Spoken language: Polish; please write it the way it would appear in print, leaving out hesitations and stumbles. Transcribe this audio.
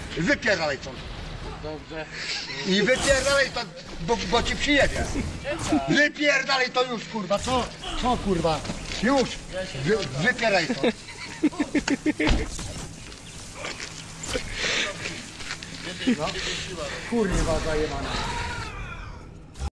Wypierdalaj stąd. Dobrze. I wypierdalaj to, bo ci przyjedzie. Wypierdalaj to już, kurwa, co? Co, kurwa? Już! Wypierdalaj to. No. Kurwa zajebana.